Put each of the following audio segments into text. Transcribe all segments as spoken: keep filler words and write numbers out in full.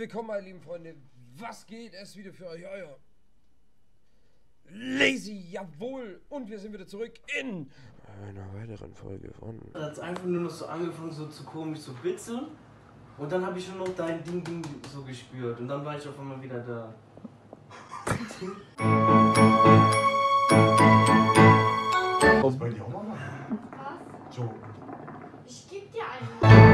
willkommen, meine lieben Freunde. Was geht es wieder für euch? Euer Lazy, jawohl. Und wir sind wieder zurück in einer weiteren Folge von... Da hat es einfach nur noch so angefangen, so zu komisch zu bitzeln. Und dann habe ich schon noch dein Ding, Ding so gespürt. Und dann war ich auf einmal wieder da. Das wollte ich auch mal machen. Was? So. Ich geb dir einen.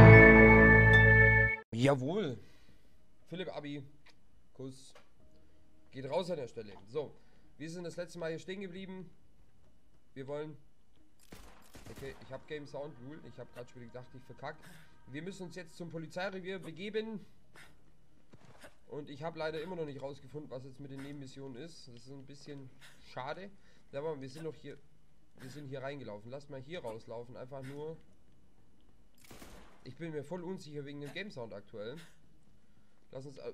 Jawohl. Philipp Abi. Kuss. Geht raus an der Stelle. So. Wir sind das letzte Mal hier stehen geblieben. Wir wollen... Okay, ich habe Game Sound Rule. Ich habe gerade schon wieder gedacht, ich verkackt. Wir müssen uns jetzt zum Polizeirevier begeben. Und ich habe leider immer noch nicht rausgefunden, was jetzt mit den Nebenmissionen ist. Das ist ein bisschen schade. Aber wir sind noch hier... Wir sind hier reingelaufen. Lasst mal hier rauslaufen. Einfach nur... Ich bin mir voll unsicher wegen dem Game Sound aktuell. Lass uns...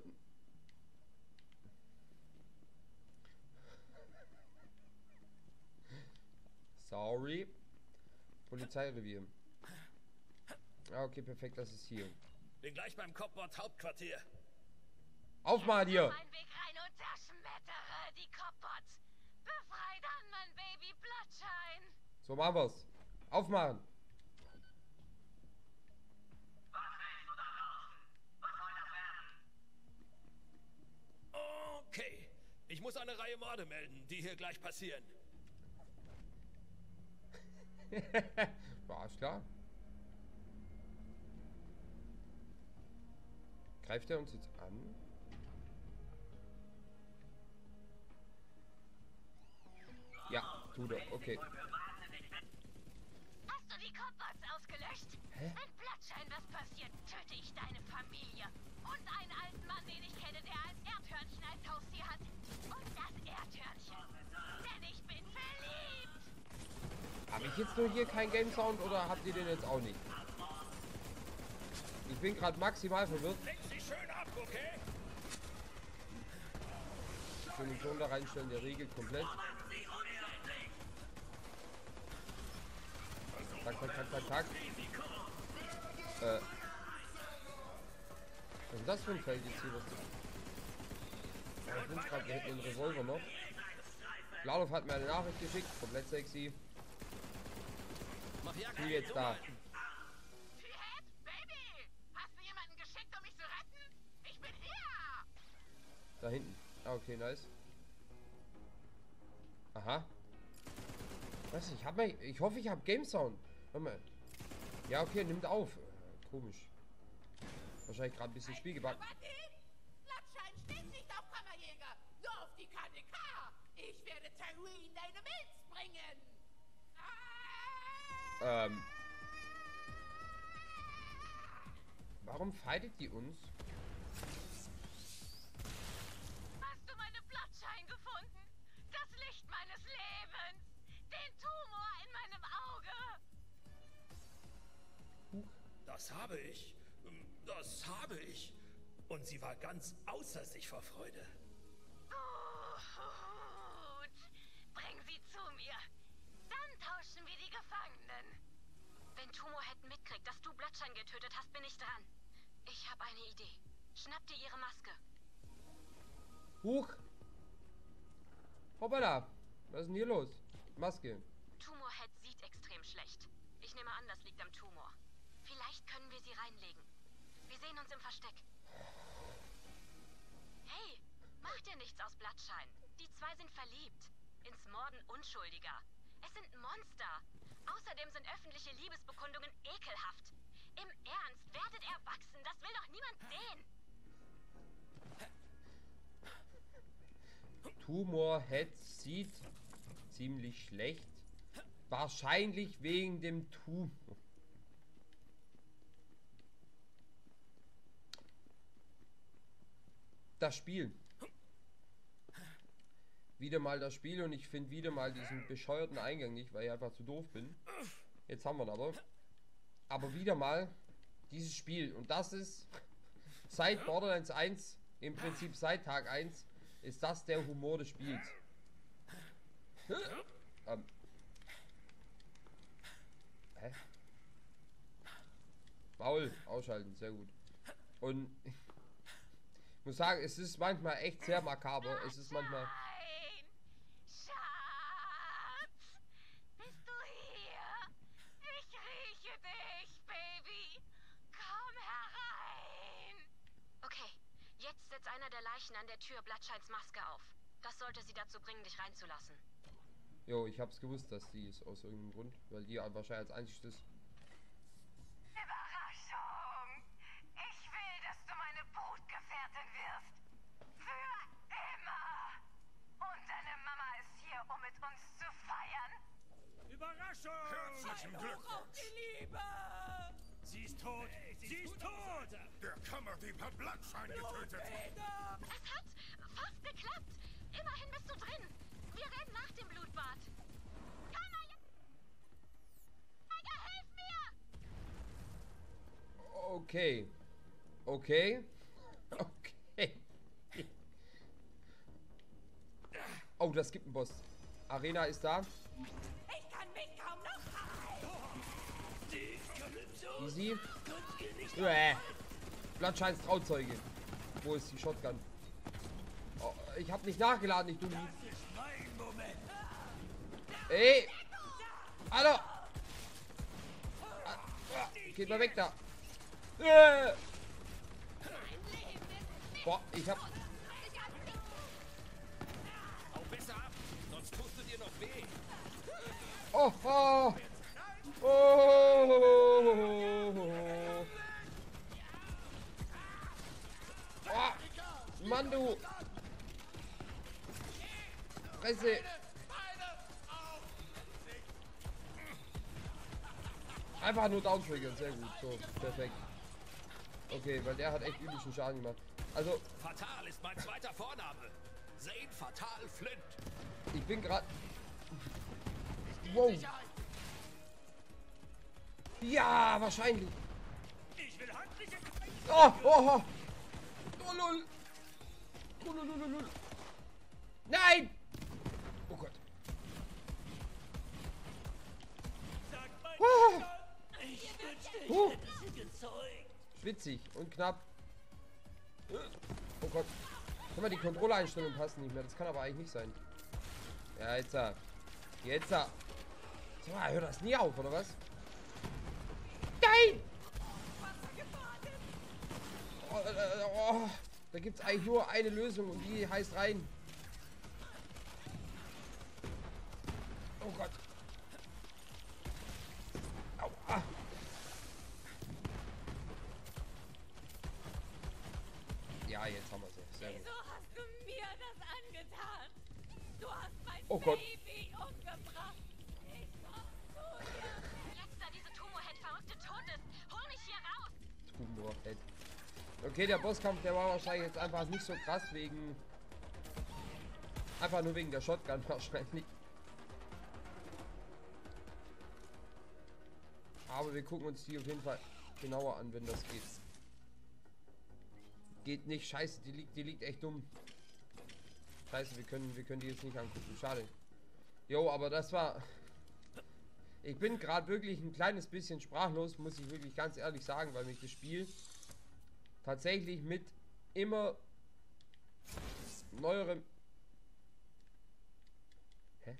Sorry. Polizeirevier. Ah, okay, perfekt, das ist hier. Bin gleich beim Copbot Hauptquartier. Auf mal dir! Mein Weg rein und zerschmettere die Copbots. Befrei dann mein Baby Bloodshine. So machen wir's. Aufmachen! Okay. Ich muss eine Reihe Morde melden, die hier gleich passieren. War ist klar. Greift er uns jetzt an? Ja, tut er. Okay. Hast du die Copbots ausgelöscht? Hä? Wenn Bloodshine was passiert, töte ich deine Familie. Und einen alten Mann, den ich kenne, der ein Erdhörnchen als Haustier hat. Und das Erdhörnchen. Denn ich bin verliebt. Habe ich jetzt nur hier keinen Game Sound oder habt ihr den jetzt auch nicht? Ich bin gerade maximal verwirrt. Leg sie schön ab, okay? Ich will den Ton da reinstellen, der regelt komplett. Tack, tack, tack, tack, tack. Äh. Was ist das für ein Feld jetzt hier? Was ja, ich bin gerade, wir hätten den Revolver noch. Ladov hat mir eine Nachricht geschickt, komplett sexy. Mach ja Du jetzt da. Ted, Baby! Hast du jemanden geschickt, um mich zu retten? Ich bin hier! Da hinten. Ah, okay, nice. Aha. Was? Ich hab mal. Ich hoffe, ich habe Game Sound. Warte mal. Ja, okay, nimmt auf. Äh, komisch. Wahrscheinlich gerade ein bisschen Spielgebackt. Bloodshine steht nicht auf Kammerjäger, nur auf die K D K. Ich werde Terry in deine Milz bringen. Ah! Ähm. Warum fightet die uns? Hast du meine Bloodshine gefunden? Das Licht meines Lebens! Den Tumor in meinem Auge! Das habe ich. Das habe ich. Und sie war ganz außer sich vor Freude. Gut. Bring sie zu mir. Dann tauschen wir die Gefangenen. Wenn Tumorhead mitkriegt, dass du Bloodshine getötet hast, bin ich dran. Ich habe eine Idee. Schnapp dir ihre Maske. Huch! Hoppala! Was ist denn hier los? Maske. Tumorhead sieht extrem schlecht. Ich nehme an, das liegt am Tumor. Vielleicht können wir sie reinlegen. Wir sehen uns im Versteck. Hey, mach dir nichts aus Bloodshine. Die zwei sind verliebt. Ins Morden Unschuldiger. Es sind Monster. Außerdem sind öffentliche Liebesbekundungen ekelhaft. Im Ernst, werdet erwachsen. Das will doch niemand sehen. Tumorhead sieht ziemlich schlecht. Wahrscheinlich wegen dem Tumor. Das Spiel. Wieder mal das Spiel und ich finde wieder mal diesen bescheuerten Eingang nicht, weil ich einfach zu doof bin. Jetzt haben wir ihn aber. Aber wieder mal dieses Spiel. Und das ist seit Borderlands eins, im Prinzip seit Tag eins, ist das der Humor des Spiels. Ähm. Hä? Maul ausschalten, sehr gut. Und Ich muss sagen, es ist manchmal echt sehr makaber. Es ist manchmal... Nein! Schatz! Bist du hier? Ich rieche dich, Baby! Komm herein! Okay, jetzt setzt einer der Leichen an der Tür Bloodshines Maske auf. Das sollte sie dazu bringen, dich reinzulassen. Jo, ich hab's gewusst, dass die ist aus irgendeinem Grund. Weil die wahrscheinlich als einziges... Überraschung! Ich will, dass du meine Brutgefährtin wirst. Für immer! Und deine Mama ist hier, um mit uns zu feiern. Überraschung! Herzlichen Glückwunsch. Liebe! Sie ist tot! Sie ist tot! Der Kammerdieb hat Bloodshine getötet. Es hat fast geklappt. Immerhin bist du drin. Wir reden nach dem Blutbad. Kammerjäger, hilf mir! Okay. Okay. Okay. Oh, das gibt einen Boss. Arena ist da. Ich kann mich kaum noch halten! Easy. Uäh. Bloodshines Trauzeuge. Wo ist die Shotgun? Oh, ich hab nicht nachgeladen, ich du. Ey! Hallo! Ah, ah, geht mal weg da! Äh. Boah, ich hab. Hau besser ab, sonst tust du dir noch weh. Oh! Oh! Oh! Oh! Mann, du! Fresse! Einfach nur downtriggern, sehr gut. So, perfekt. Okay, weil der hat echt üblichen Schaden gemacht. Also, Fatal ist mein zweiter Vorname. Zane Fatal Flint. ich bin gerade. Wow. Ja, wahrscheinlich. Ich will handliche... Oh, oh, oh. Oh, lol. Oh, lol, lol, lol. Nein! Oh Gott. Ah. Uh. Schwitzig und knapp. Oh Gott. Guck mal, die Kontrolleinstellungen passen nicht mehr. Das kann aber eigentlich nicht sein. Ja, jetzt da. Jetzt da. So, hört das nie auf, oder was? Nein! Oh, äh, oh. Da gibt es eigentlich nur eine Lösung und die heißt rein. Oh Gott. Aua. Ja, jetzt haben wir sie. Sehr gut. Wieso hast du mir das angetan? Du hast mein Oh Gott. Baby umgebracht. Ich komm zu dir. Jetzt, da diese Tomohead-Verrückte tot ist, hol mich hier raus! Tumorhead. Okay, der Bosskampf, der war wahrscheinlich jetzt einfach nicht so krass wegen... Einfach nur wegen der Shotgun wahrscheinlich. Aber wir gucken uns die auf jeden Fall genauer an, wenn das geht. Geht nicht, scheiße, die liegt, die liegt echt dumm. Scheiße, wir können, wir können die jetzt nicht angucken, schade. Jo, aber das war... Ich bin gerade wirklich ein kleines bisschen sprachlos, muss ich wirklich ganz ehrlich sagen, weil mich das Spiel tatsächlich mit immer neuerem... Hä?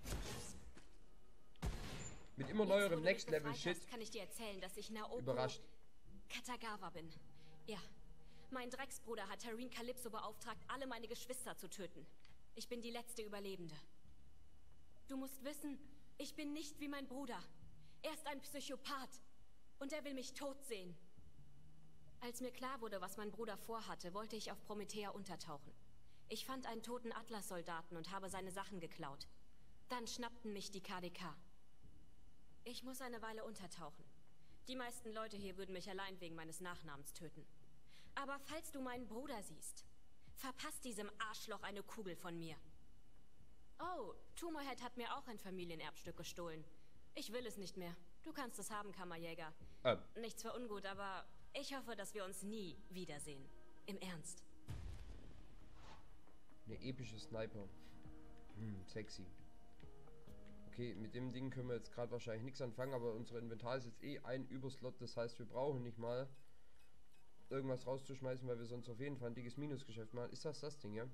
Mit immer Jetzt, wo neuerem du Next mich Level befreit Shit hast, kann ich dir erzählen, dass ich Naoko überrascht. Katagawa bin. Ja. Mein Drecksbruder hat Tareen Calypso beauftragt, alle meine Geschwister zu töten. Ich bin die letzte Überlebende. Du musst wissen, ich bin nicht wie mein Bruder. Er ist ein Psychopath. Und er will mich tot sehen. Als mir klar wurde, was mein Bruder vorhatte, wollte ich auf Promethea untertauchen. Ich fand einen toten Atlas-Soldaten und habe seine Sachen geklaut. Dann schnappten mich die K D K. Ich muss eine Weile untertauchen. Die meisten Leute hier würden mich allein wegen meines Nachnamens töten. Aber falls du meinen Bruder siehst, verpasst diesem Arschloch eine Kugel von mir. Oh, Tumorhead hat mir auch ein Familienerbstück gestohlen. Ich will es nicht mehr. Du kannst es haben, Kammerjäger. Ähm. Nichts für ungut, aber ich hoffe, dass wir uns nie wiedersehen. Im Ernst. Eine epische Sniper. Hm, sexy. Okay, mit dem Ding können wir jetzt gerade wahrscheinlich nichts anfangen, aber unser Inventar ist jetzt eh ein Überslot, das heißt, wir brauchen nicht mal irgendwas rauszuschmeißen, weil wir sonst auf jeden Fall ein dickes Minusgeschäft machen. Ist das das Ding, ja?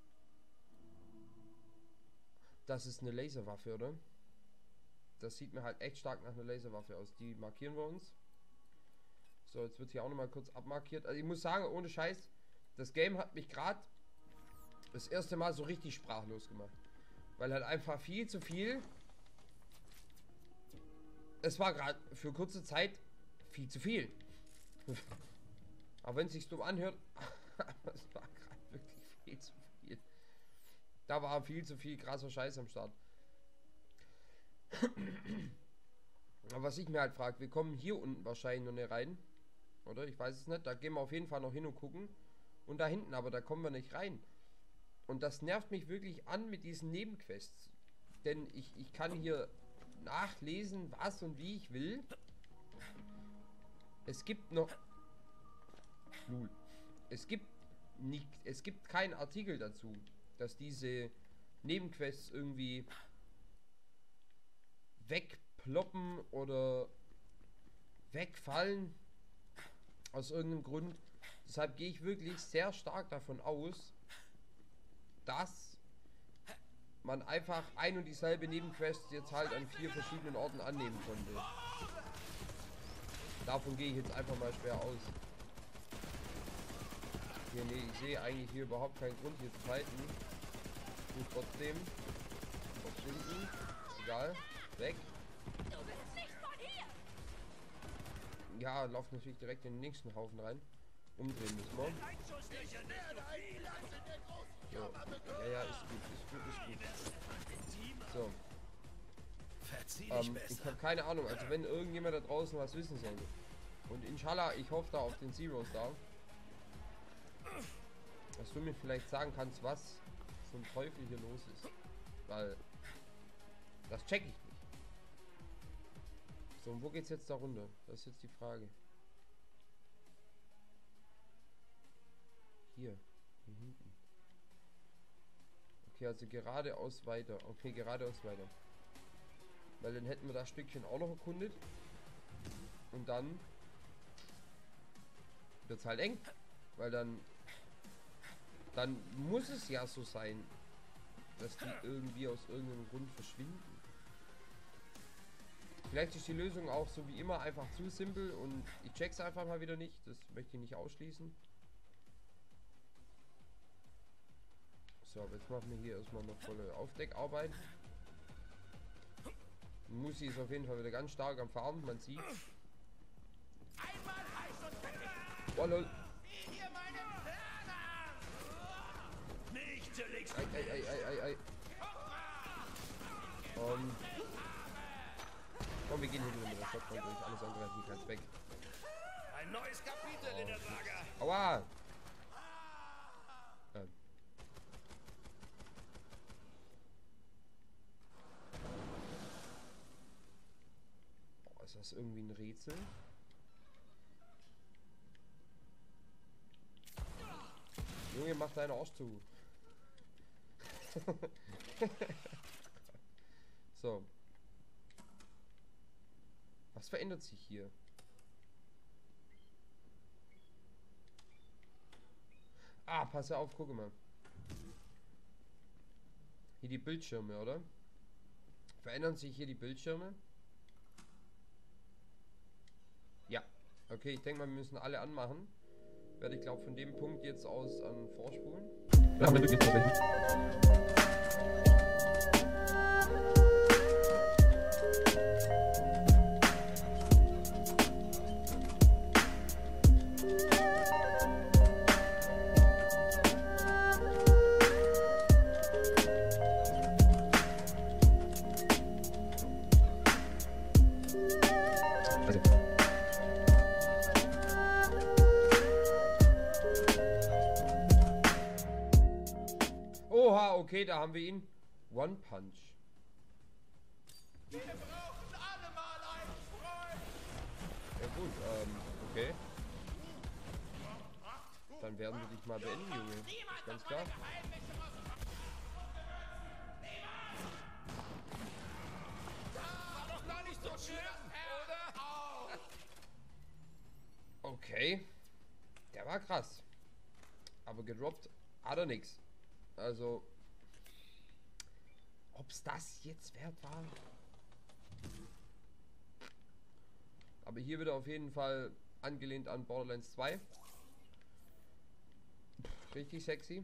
Das ist eine Laserwaffe, oder? Das sieht mir halt echt stark nach einer Laserwaffe aus. Die markieren wir uns. So, jetzt wird hier auch nochmal kurz abmarkiert. Also ich muss sagen, ohne Scheiß, das Game hat mich gerade das erste Mal so richtig sprachlos gemacht. Weil halt einfach viel zu viel... Es war gerade für kurze Zeit viel zu viel. Auch wenn es sich dumm anhört, aber es war gerade wirklich viel zu viel. Da war viel zu viel krasser Scheiß am Start. Aber was ich mir halt frage, wir kommen hier unten wahrscheinlich noch nicht rein. Oder? Ich weiß es nicht. Da gehen wir auf jeden Fall noch hin und gucken. Und da hinten, aber da kommen wir nicht rein. Und das nervt mich wirklich an mit diesen Nebenquests. Denn ich, ich kann hier nachlesen, was und wie ich will. Es gibt noch... Lul. Es gibt nicht, es gibt keinen Artikel dazu, dass diese Nebenquests irgendwie wegploppen oder wegfallen aus irgendeinem Grund. Deshalb gehe ich wirklich sehr stark davon aus, dass man einfach ein und dieselbe Nebenquest jetzt halt an vier verschiedenen Orten annehmen konnte. Davon gehe ich jetzt einfach mal schwer aus. Hier, nee, ich sehe eigentlich hier überhaupt keinen Grund hier zu fighten. Gut, trotzdem. Verschwinden. Egal. Weg. Ja, lauft natürlich direkt in den nächsten Haufen rein. Umdrehen müssen wir. So. Ja, ja, ist gut, ist gut, ist gut. So. Ähm, ich habe keine Ahnung, also wenn irgendjemand da draußen was wissen soll. Und inshallah, ich hoffe da auf den Zero Star. Dass du mir vielleicht sagen kannst, was zum Teufel hier los ist. Weil das check ich nicht. So, und wo geht's jetzt da runter? Das ist jetzt die Frage. Hier. Hier hinten. Okay, also geradeaus weiter. Okay, geradeaus weiter. Weil dann hätten wir das Stückchen auch noch erkundet. Und dann wird es halt eng. Weil dann dann muss es ja so sein, dass die irgendwie aus irgendeinem Grund verschwinden. Vielleicht ist die Lösung auch so wie immer einfach zu simpel und ich check's einfach mal wieder nicht. Das möchte ich nicht ausschließen. So, aber jetzt machen wir hier erstmal noch volle Aufdeckarbeit. Musi ist auf jeden Fall wieder ganz stark am Farmen, man sieht. Oh lol. Ei, ei, ei, ei, ei, ei. Um, komm, wir gehen hier wieder mit der Shotgun durch. Alles andere liegt ganz weg. Ein neues Kapitel oh. in der Saga. Aua! Ähm. Oh, ist das irgendwie ein Rätsel? Junge, mach deinen Arsch zu. So. Was verändert sich hier? Ah, pass auf, guck mal. Hier die Bildschirme, oder? Verändern sich hier die Bildschirme? Ja. Okay, ich denke mal, wir müssen alle anmachen. Werde ich glaube von dem Punkt jetzt aus an vorspulen. Ja, damit geht's tatsächlich. Okay, da haben wir ihn. One Punch. Wir brauchen alle mal einen Freund. Ja gut, ähm, okay. Dann werden wir dich mal beenden, Junge. Ist ganz klar. War doch gar nicht so schlimm, oder? Okay. der war krass. Aber gedroppt hat er nix. Also, ob es das jetzt wert war? Aber hier wieder auf jeden Fall angelehnt an Borderlands zwei. Pff, richtig sexy.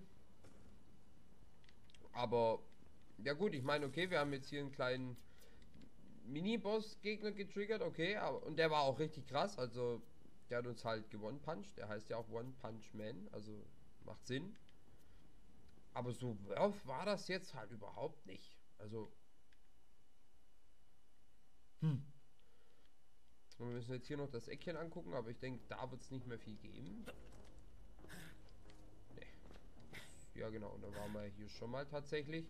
Aber, ja gut, ich meine, okay, wir haben jetzt hier einen kleinen Mini-Boss-Gegner getriggert, okay, aber, und der war auch richtig krass, also der hat uns halt gewonnen-punched, der heißt ja auch One-Punch-Man, also macht Sinn. Aber so worth war das jetzt halt überhaupt nicht, also hm. Wir müssen jetzt hier noch das Eckchen angucken, aber ich denke, da wird es nicht mehr viel geben. Nee. Ja genau, und dann waren wir hier schon mal tatsächlich.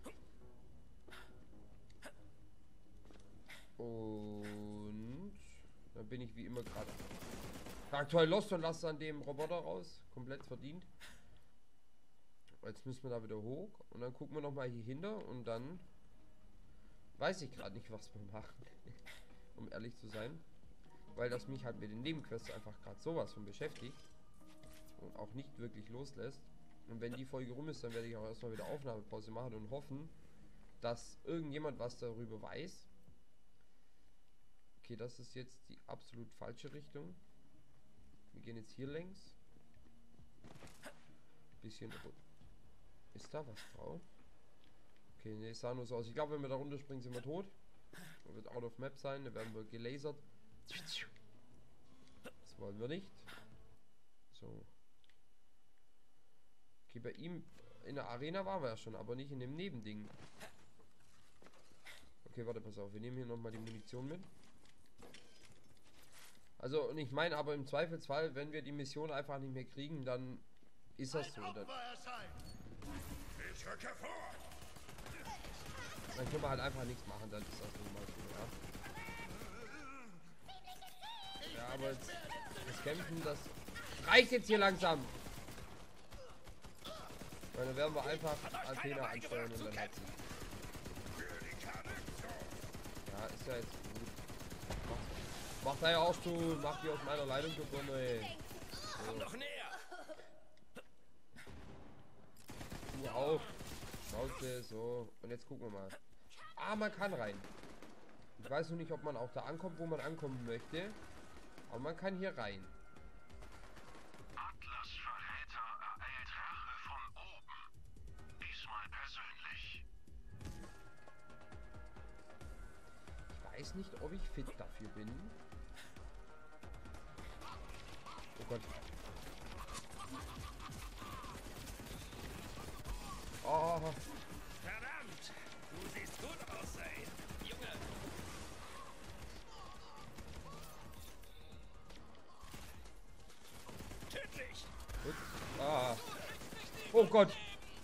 Und dann bin ich wie immer gerade aktuell lost und lasse an dem Roboter raus. Komplett verdient. Jetzt müssen wir da wieder hoch. Und dann gucken wir noch mal hier hinter. Und dann weiß ich gerade nicht, was wir machen. Um ehrlich zu sein. Weil das mich halt mit den Nebenquests einfach gerade sowas von beschäftigt. Und auch nicht wirklich loslässt. Und wenn die Folge rum ist, dann werde ich auch erstmal wieder Aufnahmepause machen. Und hoffen, dass irgendjemand was darüber weiß. Okay, das ist jetzt die absolut falsche Richtung. Wir gehen jetzt hier längs. Bisschen. Ist da was drauf? Okay, ne, sah nur so aus. Ich glaube, wenn wir da runterspringen, sind wir tot. Das wird out of map sein. Da werden wir gelasert. Das wollen wir nicht. So. Okay, bei ihm in der Arena waren wir ja schon, aber nicht in dem Nebending. Okay, warte, pass auf. Wir nehmen hier nochmal die Munition mit. Also, und ich meine aber im Zweifelsfall, wenn wir die Mission einfach nicht mehr kriegen, dann ist das so. Dann, Ich rücke vor. dann können wir halt einfach nichts machen, dann ist das nun mal so, ja. Ja, aber jetzt, das Kämpfen, das reicht jetzt hier langsam. Weil dann werden wir einfach Athena ansteuern und dann hat sie. Ja, ist ja jetzt gut. Mach da ja auch zu, mach die aus meiner Leitung gewonnen, ey. So. Noch näher. Du auch. Schnauze, so. Und jetzt gucken wir mal. Ah, man kann rein. Ich weiß nur nicht, ob man auch da ankommt, wo man ankommen möchte. Aber man kann hier rein. Atlas Verräter ereilt Rache von oben. Diesmal persönlich. Ich weiß nicht, ob ich fit dafür bin. Oh Gott. Oh. Verdammt! Du siehst gut aus, ey. Junge! Tödlich! Gut. Ah. Oh Gott.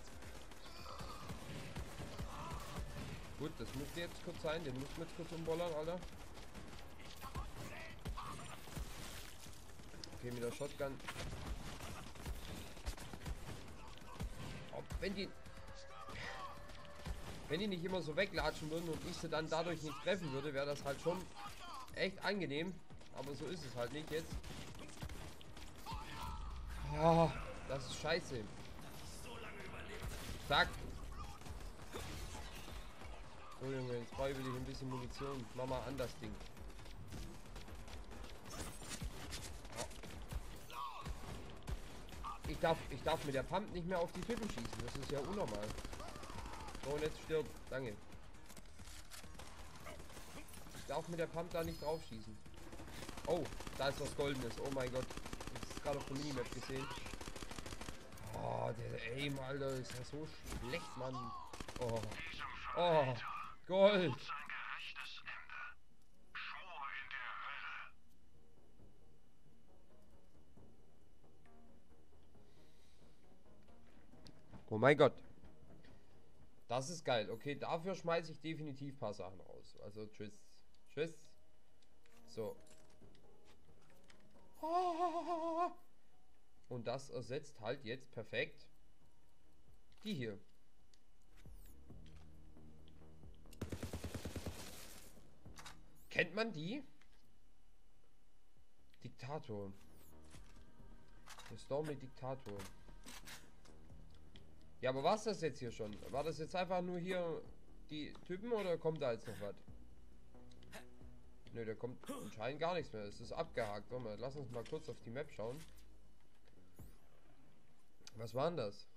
Gut, das müsste jetzt kurz sein. Den müssen wir jetzt kurz umbollern, Alter. Okay, mit der Shotgun. Ob, wenn die... Wenn die nicht immer so weglatschen würden und ich sie dann dadurch nicht treffen würde, wäre das halt schon echt angenehm. Aber so ist es halt nicht jetzt. Ah, das ist scheiße. Zack. So Junge, jetzt brauche ich ein bisschen Munition. Mach mal an das Ding. Ich darf, ich darf mit der Pump nicht mehr auf die Typen schießen. Das ist ja unnormal. So, und jetzt stirbt. Danke. Ich darf mit der Pump da nicht drauf schießen. Oh, da ist was Goldenes. Oh mein Gott. Ich hab's gerade auf der Minimap gesehen. Oh, der Aim, Alter, ist ja so schlecht, Mann. Oh. Oh. Gold. Sein gerechtes Ende. Schwor in der Hölle. Oh mein Gott. Das ist geil. Okay, dafür schmeiße ich definitiv ein paar Sachen raus. Also tschüss. Tschüss. So. Und das ersetzt halt jetzt perfekt die hier. Kennt man die? Diktator. Der Stormy-Diktator. Ja, aber war's das jetzt hier schon? War das jetzt einfach nur hier die Typen oder kommt da jetzt noch was? Nö, da kommt anscheinend gar nichts mehr. Es ist abgehakt. Warte mal, lass uns mal kurz auf die Map schauen. Was war denn das?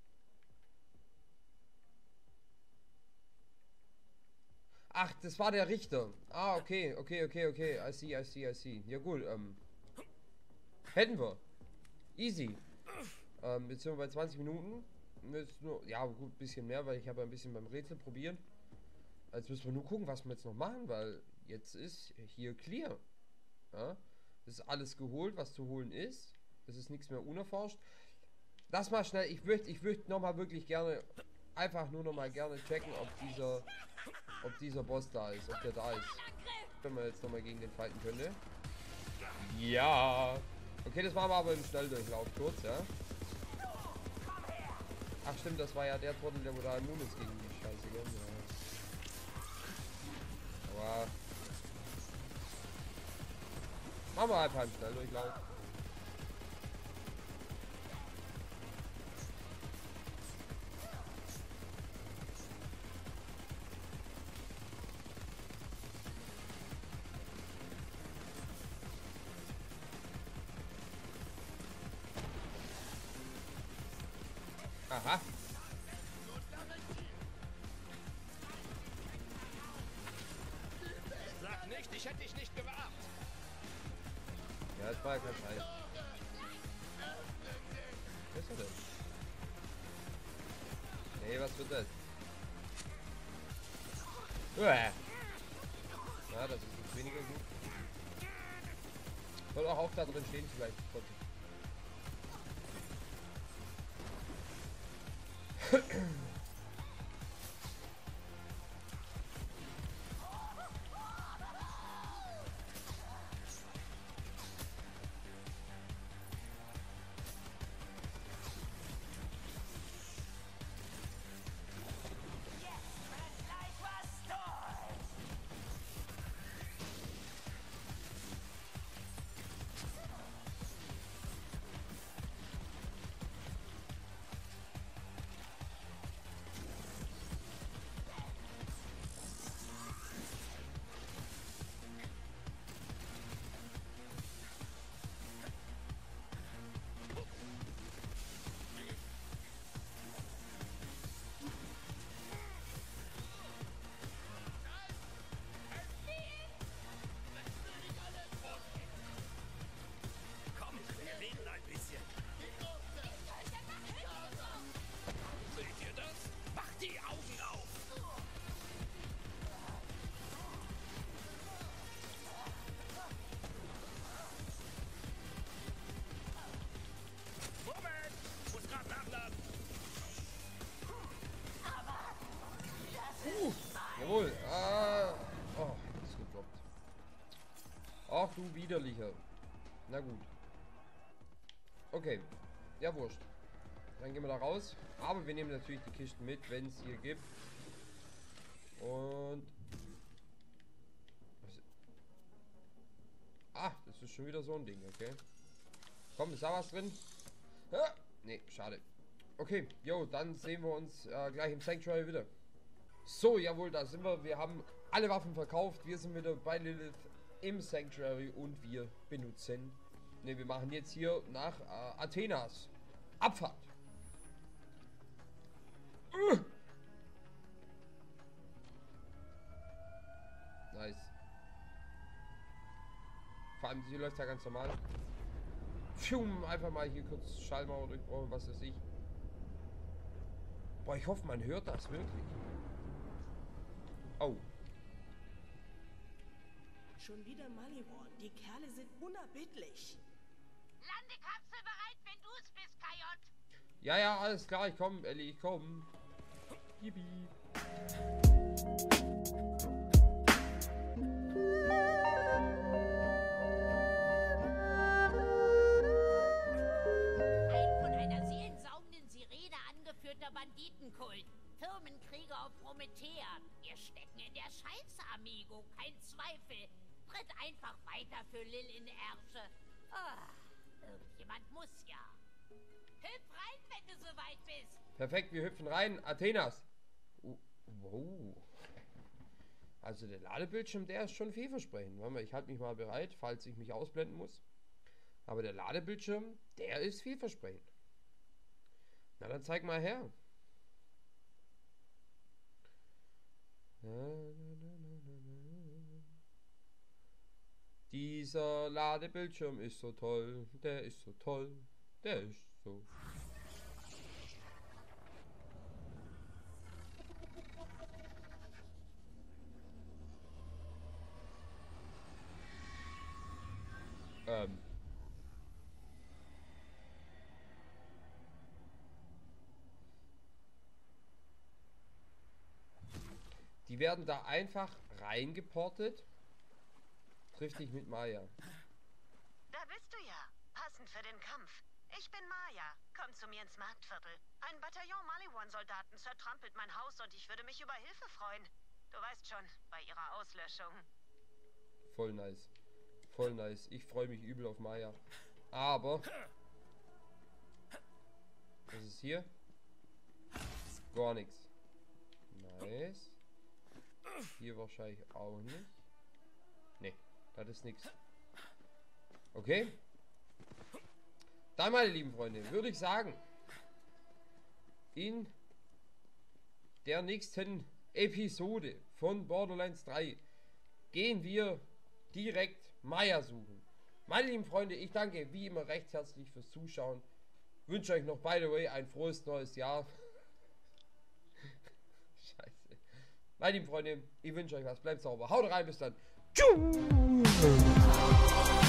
Ach, das war der Richter. Ah, okay, okay, okay, okay. I see, I see, I see. Ja gut, ähm. Hätten wir. Easy. Ähm, jetzt sind wir bei zwanzig Minuten. Jetzt nur, ja gut, ein bisschen mehr, weil ich habe ein bisschen beim Rätsel probiert. Jetzt müssen wir nur gucken, was wir jetzt noch machen, weil jetzt ist hier clear. Ja? Das ist alles geholt, was zu holen ist. Es ist nichts mehr unerforscht. Lass mal schnell, ich möchte ich möchte noch mal wirklich gerne, einfach nur noch mal gerne checken, ob dieser, ob dieser Boss da ist, ob der da ist. Wenn man jetzt noch mal gegen den fighten könnte. Ja. Okay, das machen wir aber im Schnelldurchlauf kurz, ja. Ach stimmt, das war ja der Trottel, der wo da immun ist gegen die Scheiße, gell? Ja. Aber machen wir einfach im Schnelldurchlauf. Aha. Sag nicht, ich hätte dich nicht gewarnt. Ja, das war ja kein Scheiß. Was ist er denn? Nee, was wird das? Uah. Ja, das ist jetzt weniger gut. Soll auch auf da drin stehen vielleicht. Komm, wir reden ein bisschen. Seht ihr das? Macht die Augen auf! Moment! Muss grad nachladen. Uh, jawohl. Ah. Oh, ist gedroppt. Ach du widerlicher. Na gut. Okay. Ja, wurscht. Dann gehen wir da raus. Aber wir nehmen natürlich die Kisten mit, wenn es hier gibt. Und... Ah, das ist schon wieder so ein Ding, okay. Komm, ist da was drin? Ah, nee, schade. Okay, jo, dann sehen wir uns äh, gleich im Sanctuary wieder. So, jawohl, da sind wir. Wir haben alle Waffen verkauft. Wir sind wieder bei Lilith im Sanctuary und wir benutzen... Ne, wir machen jetzt hier nach äh, Athenas Abfahrt. Uh. Nice. Vor allem, sie läuft ja ganz normal. Pfium, einfach mal hier kurz Schallmauer durchbrochen, was weiß ich. Boah, ich hoffe, man hört das wirklich. Oh. Schon wieder Maliwan. Die Kerle sind unerbittlich. Landekapsel bereit, wenn du es bist, Kajot. Ja, ja, alles klar, ich komm, Ellie, ich komm. Yippie. Ein von einer seelensaugenden Sirene angeführter Banditenkult. Firmenkrieger auf Promethea. Wir stecken in der Scheiße, Amigo, kein Zweifel. Tritt einfach weiter für Lil in Ärsche. Ah, Irgendjemand muss ja. Hüpf rein, wenn du soweit bist. Perfekt, wir hüpfen rein. Athenas. Uh, wow. Also der Ladebildschirm, der ist schon vielversprechend. Warte mal, ich halte mich mal bereit, falls ich mich ausblenden muss. Aber der Ladebildschirm, der ist vielversprechend. Na, dann zeig mal her. Dieser Ladebildschirm ist so toll, der ist so toll, der ist so. Ähm. Die werden da einfach reingeportet. Trifft dich mit Maya. Da bist du ja. Passend für den Kampf. Ich bin Maya. Komm zu mir ins Marktviertel. Ein Bataillon Maliwan-Soldaten zertrampelt mein Haus und ich würde mich über Hilfe freuen. Du weißt schon, bei ihrer Auslöschung. Voll nice. Voll nice. Ich freue mich übel auf Maya. Aber... Was ist hier? Gar nichts. Nice. Hier wahrscheinlich auch nicht. Ne, das ist nichts. Okay. Dann, meine lieben Freunde, würde ich sagen, in der nächsten Episode von Borderlands drei gehen wir direkt Maya suchen. Meine lieben Freunde, ich danke wie immer recht herzlich fürs Zuschauen. Wünsche euch noch, by the way, ein frohes neues Jahr. Scheiße. Meine lieben Freunde, ich wünsche euch was. Bleibt sauber. Haut rein, bis dann. Tschüss.